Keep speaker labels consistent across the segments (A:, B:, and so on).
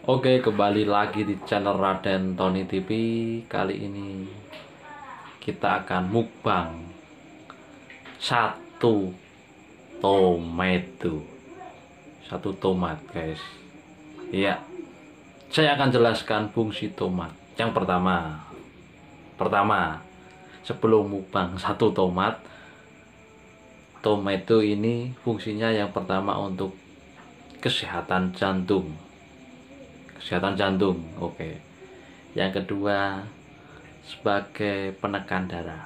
A: Oke, kembali lagi di channel Raden Tony TV. Kali ini kita akan mukbang satu tomato. Satu tomat, guys. Iya. Saya akan jelaskan fungsi tomat. Yang pertama, sebelum mukbang satu tomat, tomato ini fungsinya yang pertama untuk kesehatan jantung. Oke. Yang kedua, sebagai penekan darah.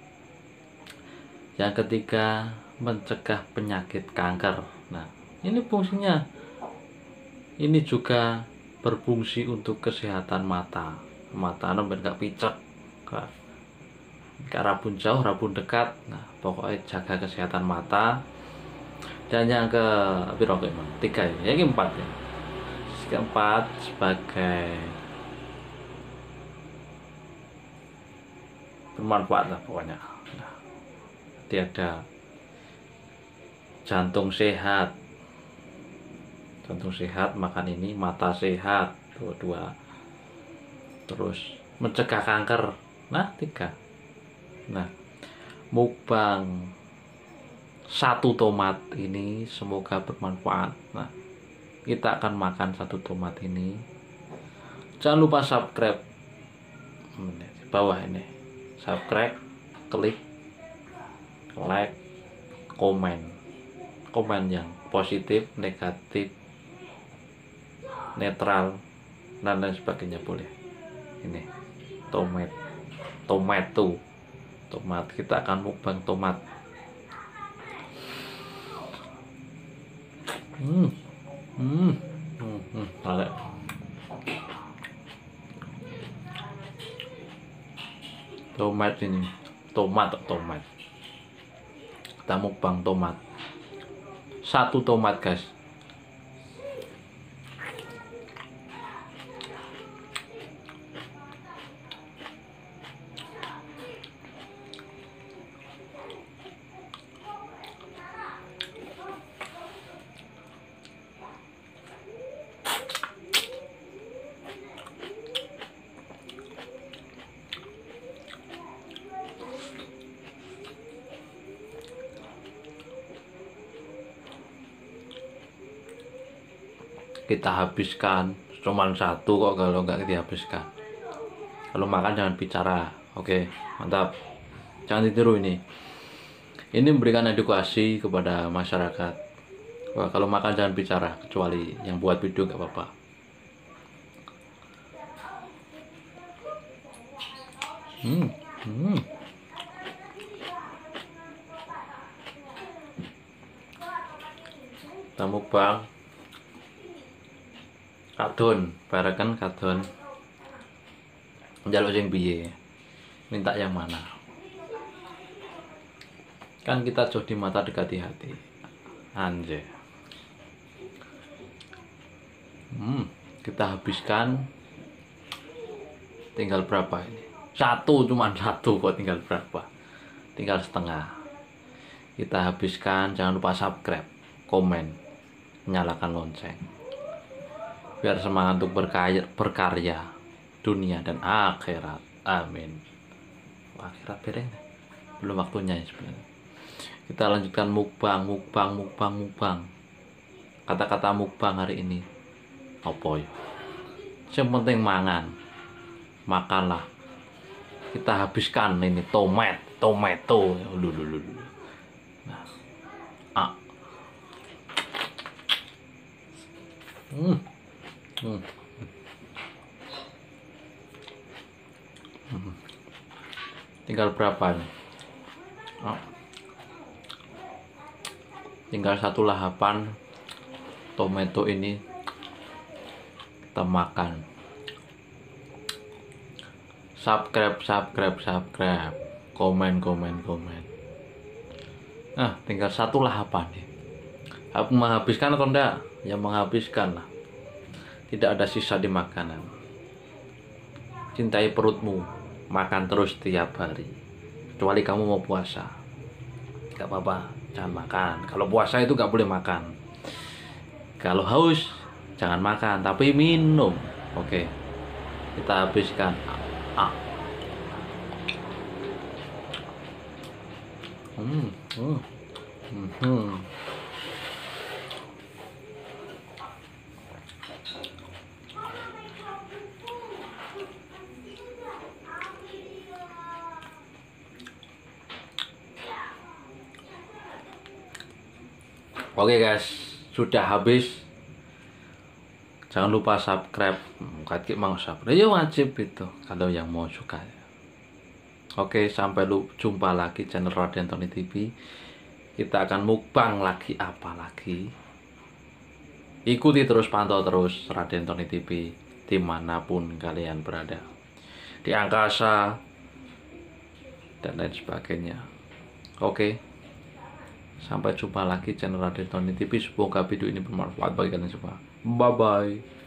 A: Yang ketiga, mencegah penyakit kanker. Nah, ini fungsinya. Ini juga berfungsi untuk kesehatan mata. Mata sampai gak picek, gak rabun jauh, rabun dekat. Nah, pokoknya jaga kesehatan mata. Dan yang ketiga, yang keempat ya. Keempat, sebagai bermanfaat lah pokoknya. Nah, tiada jantung sehat makan ini, mata sehat dua, terus mencegah kanker. Nah, 3. Nah, mukbang satu tomat ini semoga bermanfaat. Nah, kita akan makan satu tomat ini. Jangan lupa subscribe di bawah ini. Subscribe, klik, like, komen yang positif, negatif, netral, dan lain sebagainya boleh. Ini tomat. Kita akan mukbang tomat. Tomat ini, tomat. Kita mukbang tomat. Satu tomat, guys. Kita habiskan cuman satu kok, kalau nggak dihabiskan. Kalau makan jangan bicara. Oke, mantap. Jangan ditiru ini memberikan edukasi kepada masyarakat. Wah, kalau makan jangan bicara, kecuali yang buat video nggak apa-apa. Kita mukbang kadon, barakan kadon. Njaluk sing piye? Minta yang mana? Kan kita jauh di mata dekati hati. Anjay. Kita habiskan tinggal berapa ini? Cuman satu kok, tinggal berapa? Tinggal setengah. Kita habiskan, jangan lupa subscribe, komen, nyalakan lonceng. Biar semangat untuk berkarya dunia dan akhirat. Amin. Akhirat bereng, belum waktunya ya sebenarnya. Kita lanjutkan mukbang. Kata-kata mukbang hari ini apa ya? Yang penting makanlah. Kita habiskan ini tomato. Nah, tinggal berapa nih? Tinggal satu lahapan tomato ini kita makan. Subscribe, komen. Nah, tinggal satu lahapan nih. Aku menghabiskan atau enggak? Ya, menghabiskan lah. Tidak ada sisa di makanan. Cintai perutmu, makan terus tiap hari. Kecuali kamu mau puasa, gak apa-apa, jangan makan. Kalau puasa itu gak boleh makan. Kalau haus, Jangan makan, tapi minum. Oke, kita habiskan. Ah. Hmm, hmm, hmm. Oke guys, sudah habis. Jangan lupa subscribe. Kaki mau subscribe, ya wajib itu kalau yang mau suka. Oke, sampai jumpa lagi channel Raden Tony TV. Kita akan mukbang lagi, apa lagi? Ikuti terus, pantau terus Raden Tony TV dimanapun kalian berada, di angkasa dan lain sebagainya. Oke, sampai jumpa lagi channel Raden Tony TV. Semoga video ini bermanfaat bagi kalian semua. Bye bye.